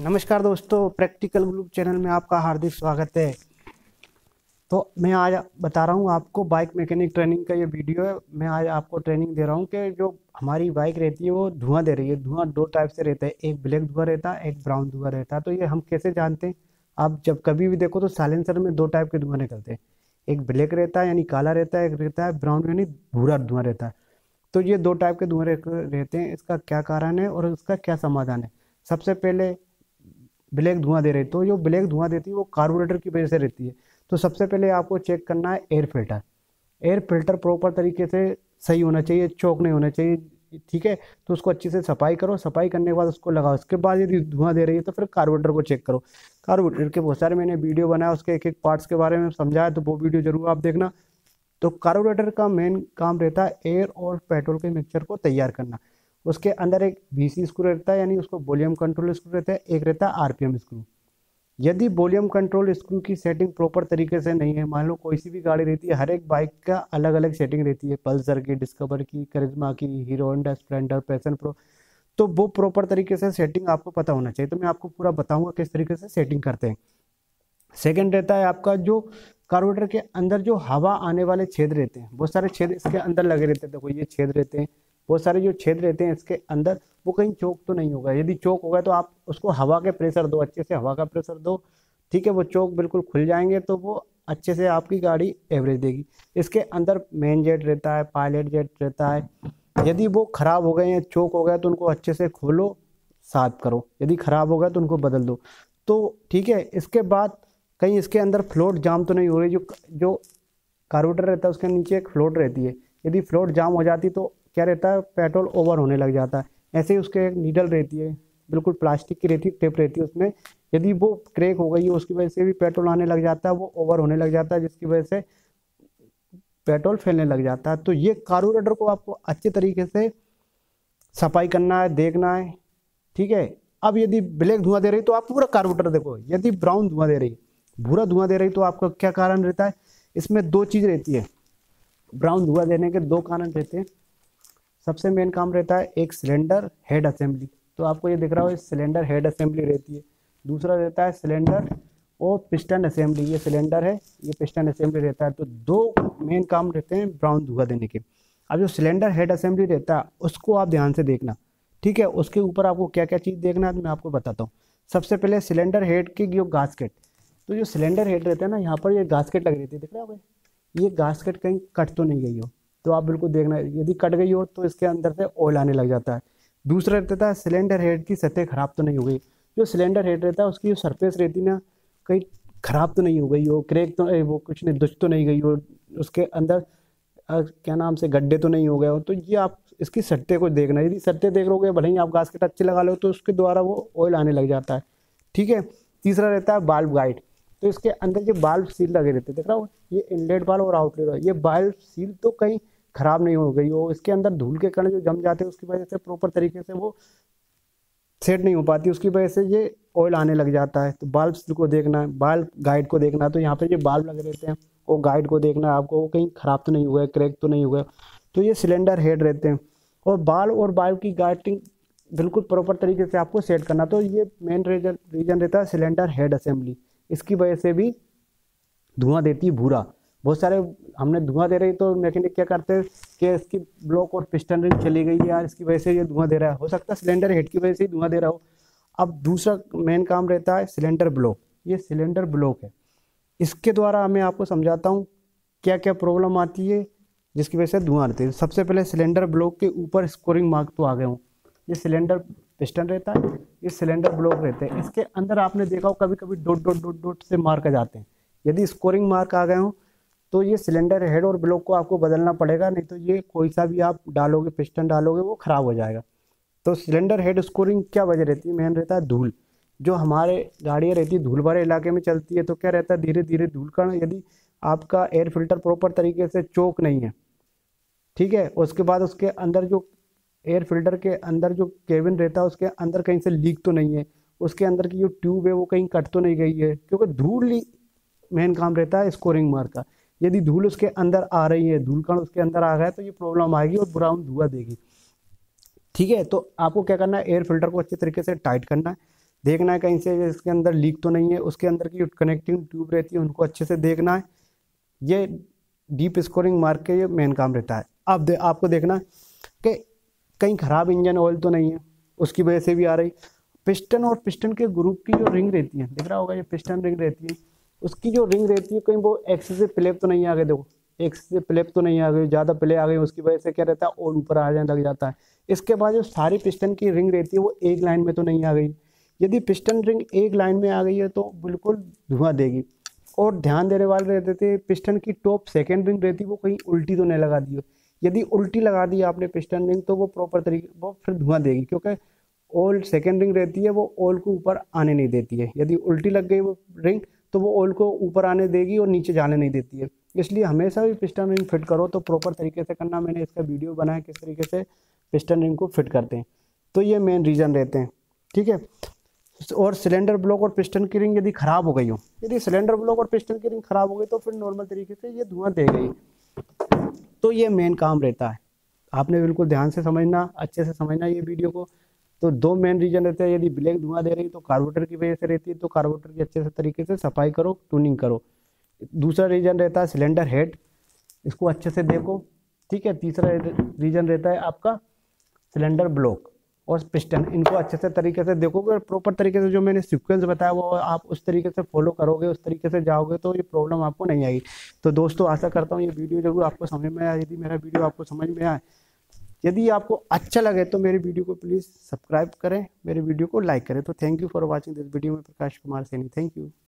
नमस्कार दोस्तों, practical group channel में आपका हार्दिक स्वागत है। तो मैं आज बता रहा हूँ आपको बाइक मैकेनिक ट्रेनिंग का ये वीडियो है। मैं आज आपको ट्रेनिंग दे रहा हूँ कि जो हमारी बाइक रहती है वो धुआं दे रही है। धुआं दो टाइप से रहता है, एक ब्लैक धुआं रहता है, एक ब्राउन धुआं रहता है। तो ये हम कैसे जानते हैं? आप जब कभी भी देखो तो साइलेंसर में दो टाइप के धुआं निकलते हैं। एक ब्लैक रहता है यानी काला रहता है, एक रहता है ब्राउन यानी भूरा धुआं रहता है। तो ये दो टाइप के धुआं रहते हैं। इसका क्या कारण है और इसका क्या समाधान है? सबसे पहले ब्लैक धुआं दे रही है, तो जो ब्लैक धुआं देती है वो कार्बोरेटर की वजह से रहती है। तो सबसे पहले आपको चेक करना है air filter. Air filter proper तरीके से सही होना चाहिए, चौक नहीं होना चाहिए। ठीक है, तो उसको अच्छे से सफाई करो। सफाई करने के बाद उसको लगाओ। उसके बाद यदि धुआं दे रही है तो फिर कार्बोरेटर को चेक करो। कार्बोरेटर के बहुत सारे मैंने वीडियो बनाया, उसके एक एक पार्ट्स के बारे में समझाया, तो वो वीडियो जरूर आप देखना। तो कार्बोरेटर का मेन काम रहता है एयर और पेट्रोल के मिक्सचर को तैयार करना। उसके अंदर एक VC स्क्रू रहता है, यानी उसको वॉल्यूम कंट्रोल स्क्रू रहता है, एक रहता है RPM स्क्रू। यदि वॉल्यूम कंट्रोल स्क्रू की सेटिंग प्रॉपर तरीके से नहीं है, मान लो कोई सी भी गाड़ी रहती है, हर एक बाइक का अलग अलग सेटिंग रहती है, पल्सर की, डिस्कवर की, करिश्मा की, Hero Honda Splendor, Passion Pro. तो वो प्रॉपर तरीके से सेटिंग आपको पता होना चाहिए। तो मैं आपको पूरा बताऊंगा किस तरीके से सेटिंग करते हैं। सेकंड रहता है आपका जो कार्बोरेटर के अंदर जो हवा आने वाले छेद रहते हैं, बहुत सारे छेद इसके अंदर लगे रहते हैं। देखो ये छेद रहते हैं, बहुत सारे जो छेद रहते हैं इसके अंदर, वो कहीं चौक तो नहीं होगा। यदि चौक होगा तो आप उसको हवा के प्रेशर दो, अच्छे से हवा का प्रेशर दो। ठीक है, वो चौक बिल्कुल खुल जाएंगे तो वो अच्छे से आपकी गाड़ी एवरेज देगी। इसके अंदर मेन जेट रहता है, पायलट जेट रहता है। यदि वो खराब हो गए हैं, चौक हो गया, तो उनको अच्छे से खोलो, साफ करो। यदि खराब हो गया तो उनको बदल दो। तो ठीक है, इसके बाद कहीं इसके अंदर फ्लोट जाम तो नहीं हो रही। जो जो कार्बोरेटर रहता है उसके नीचे एक फ्लोट रहती है, यदि फ्लोट जाम हो जाती तो क्या रहता है, पेट्रोल ओवर होने लग जाता है। ऐसे ही उसके एक नीडल रहती है, बिल्कुल प्लास्टिक की रहती है, टेप रहती है उसमें। यदि वो क्रैक हो गई है, उसकी वजह से भी पेट्रोल आने लग जाता है, वो ओवर होने लग जाता है, जिसकी वजह से पेट्रोल फैलने लग जाता है। तो ये कार्बोरेटर को आपको अच्छे तरीके से सफाई करना है, देखना है। ठीक है, अब यदि ब्लैक धुआं दे रही तो आप पूरा कार्बोरेटर देखो। यदि ब्राउन धुआं दे रही, भूरा धुआं दे रही, तो आपका क्या कारण रहता है? इसमें दो चीज रहती है। ब्राउन धुआं देने के दो कारण रहते हैं। सबसे मेन काम रहता है एक सिलेंडर हेड असेंबली। तो आपको ये दिख रहा हो, सिलेंडर हेड असेंबली रहती है। दूसरा रहता है सिलेंडर और पिस्टन असेंबली। ये सिलेंडर है, ये पिस्टन असेंबली रहता है। तो दो मेन काम रहते हैं ब्राउन धुआं देने के। अब जो सिलेंडर हेड असेंबली रहता है उसको आप ध्यान से देखना। ठीक है, उसके ऊपर आपको क्या क्या चीज़ देखना है तो मैं आपको बताता हूँ। सबसे पहले सिलेंडर हेड की जो गास्केट। तो जो सिलेंडर हेड रहता है ना, यहाँ पर ये गास्केट लगी रहती है, दिख रहा है? ये गास्केट कहीं कट तो नहीं गई हो, तो आप बिल्कुल देखना। यदि कट गई हो तो इसके अंदर से ऑयल आने लग जाता है। दूसरा रहता है सिलेंडर हेड की सतह खराब तो नहीं हो गई। जो सिलेंडर हेड रहता है उसकी जो सरफेस रहती है ना, कहीं खराब तो नहीं हो गई हो, क्रैक तो वो कुछ नहीं, दुच तो नहीं गई हो, उसके अंदर क्या नाम से गड्ढे तो नहीं हो गए हो। तो ये आप इसकी सट्टे को देखना। यदि सट्टे देख लोगे, भले ही आप गास्केट अच्छे लगा लो, तो उसके द्वारा वो ऑयल आने लग जाता है। ठीक है, तीसरा रहता है बाल्ब गाइड। तो इसके अंदर जो बाल्ब सील लगे रहते हैं, देख रहा हो, ये इनलेट बाल्ब और आउटलेट, ये बाल्ब सील तो कहीं खराब नहीं हो गई हो, इसके अंदर धूल के कण जो जम जाते हैं उसकी वजह से प्रॉपर तरीके से वो सेट नहीं हो पाती, उसकी वजह से ये ऑयल आने लग जाता है। तो बाल्ब को देखना है, बाल्ब गाइड को देखना है। तो यहाँ पे जो बाल्ब लगे रहते हैं वो गाइड को देखना है आपको, वो कहीं खराब तो नहीं हुआ है, क्रैक तो नहीं हुआ है। तो ये सिलेंडर हेड रहते हैं। और बाल और बाल्ब की गाइडिंग बिल्कुल प्रॉपर तरीके से आपको सेट करना। तो ये मेन रीजन रहता है सिलेंडर हेड असेंबली। इसकी वजह से भी धुआं देती है भूरा। बहुत सारे हमने धुआं दे रही तो मैकेनिक क्या करते हैं कि इसकी ब्लॉक और पिस्टन रिंग चली गई यार, इसकी वजह से ये धुआं दे रहा है। हो सकता है सिलेंडर हेड की वजह से ही धुआं दे रहा हो। अब दूसरा मेन काम रहता है सिलेंडर ब्लॉक। ये सिलेंडर ब्लॉक है, इसके द्वारा मैं आपको समझाता हूँ क्या क्या प्रॉब्लम आती है जिसकी वजह से धुआं आते हैं। सबसे पहले सिलेंडर ब्लॉक के ऊपर स्कोरिंग मार्क तो आ गए हों। ये सिलेंडर पिस्टन रहता है, ये सिलेंडर ब्लॉक रहते हैं। इसके अंदर आपने देखा हो कभी कभी डॉट डॉट डॉट डॉट से मार्क आ जाते हैं। यदि स्कोरिंग मार्क आ गए हों तो ये सिलेंडर हेड और ब्लॉक को आपको बदलना पड़ेगा, नहीं तो ये कोई सा भी आप डालोगे, पिस्टन डालोगे, वो खराब हो जाएगा। तो सिलेंडर हेड स्कोरिंग क्या वजह रहती है? मेन रहता है धूल। जो हमारे गाड़ियाँ रहती है धूल भरे इलाके में चलती है, तो क्या रहता है, धीरे धीरे धूल कण, यदि आपका एयर फिल्टर प्रॉपर तरीके से चोक नहीं है, ठीक है, उसके बाद उसके अंदर जो एयर फिल्टर के अंदर जो केबिन रहता है उसके अंदर कहीं से लीक तो नहीं है, उसके अंदर की जो ट्यूब है वो कहीं कट तो नहीं गई है, क्योंकि धूल ही मेन काम रहता है स्कोरिंग मार्क का। यदि धूल उसके अंदर आ रही है, धूल कण उसके अंदर आ गया, तो ये प्रॉब्लम आएगी और ब्राउन धुआं देगी। ठीक है, तो आपको क्या करना है, एयर फिल्टर को अच्छे तरीके से टाइट करना है। देखना है कहीं से इसके अंदर लीक तो नहीं है, उसके अंदर की जो कनेक्टिंग ट्यूब रहती है उनको अच्छे से देखना है। ये डीप स्कोरिंग मार्क के ये मेन काम रहता है। अब आपको देखना है कि कहीं ख़राब इंजन ऑयल तो नहीं है, उसकी वजह से भी आ रही। पिस्टन और पिस्टन के ग्रुप की जो रिंग रहती है, दिख रहा होगा ये पिस्टन रिंग रहती है, उसकी जो रिंग रहती है कहीं वो एक्सेसिव प्लेप तो नहीं आ गए, देखो एक्सेसिव प्लेप तो नहीं आ गई, ज़्यादा प्ले आ गई, उसकी वजह से क्या रहता है और ऊपर आ जाने लग जाता है। इसके बाद जो सारी पिस्टन की रिंग रहती है वो एक लाइन में तो नहीं आ गई। यदि पिस्टन रिंग एक लाइन में आ गई है तो बिल्कुल धुआं देगी। और ध्यान देने वाले रहते थे पिस्टन की टॉप सेकेंड रिंग रहती है वो कहीं उल्टी तो नहीं लगा दी हो। यदि उल्टी लगा दी आपने पिस्टन रिंग तो वो प्रॉपर तरीके वो फिर धुआं देगी, क्योंकि ऑयल सेकेंड रिंग रहती है वो ऑयल को ऊपर आने नहीं देती है। यदि उल्टी लग गई वो रिंग तो वो ऑयल को ऊपर आने देगी और नीचे जाने नहीं देती है। इसलिए हमेशा भी पिस्टन रिंग फिट करो तो प्रॉपर तरीके से करना। मैंने इसका वीडियो बनाया किस तरीके से पिस्टन रिंग को फिट करते हैं, तो ये मेन रीज़न रहते हैं, ठीक है। और सिलेंडर ब्लॉक और पिस्टन की रिंग यदि ख़राब हो गई हो, यदि सिलेंडर ब्लॉक और पिस्टन की रिंग ख़राब हो गई तो फिर नॉर्मल तरीके से ये धुआं दे गई। तो ये मेन काम रहता है। आपने बिल्कुल ध्यान से समझना, अच्छे से समझना ये वीडियो को। तो दो मेन रीजन रहते हैं, यदि ब्लैक धुआं दे रही तो कार्बोरेटर की वजह से रहती है, तो कार्बोरेटर की अच्छे से तरीके से सफाई करो, ट्यूनिंग करो। दूसरा रीजन रहता है सिलेंडर हेड, इसको अच्छे से देखो, ठीक है। तीसरा रीजन रहता है आपका सिलेंडर ब्लॉक और पिस्टन, इनको अच्छे से तरीके से देखोगे और प्रॉपर तरीके से जो मैंने सीक्वेंस बताया वो आप उस तरीके से फॉलो करोगे, उस तरीके से जाओगे तो ये प्रॉब्लम आपको नहीं आएगी। तो दोस्तों आशा करता हूँ ये वीडियो जरूर आपको समझ में आए। यदि मेरा वीडियो आपको समझ में आए, यदि आपको अच्छा लगे तो मेरे वीडियो को प्लीज़ सब्सक्राइब करें, मेरे वीडियो को लाइक करें। तो thank you for watching this video में प्रकाश कुमार सैनी, थैंक यू।